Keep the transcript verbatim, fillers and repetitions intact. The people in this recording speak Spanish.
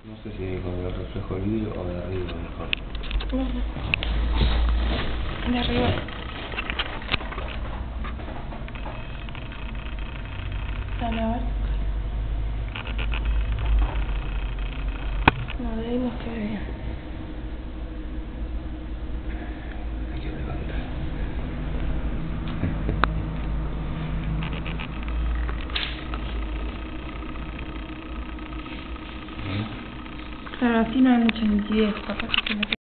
No sé si con el reflejo del vidrio o de arriba mejor. No sé. De arriba. Dale, a ver. No, de ahí no se ve bien. Hay que levantar. Claro, así no hay mucha nitidez, capaz que se me